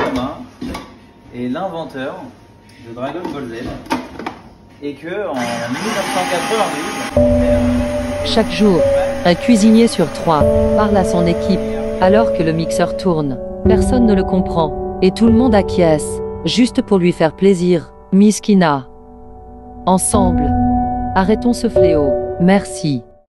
Kurama est l'inventeur de Dragon Ball Z et que en 1992, Chaque jour, un cuisinier sur 3 parle à son équipe, alors que le mixeur tourne. Personne ne le comprend, et tout le monde acquiesce, juste pour lui faire plaisir. Miskina. Ensemble, arrêtons ce fléau. Merci.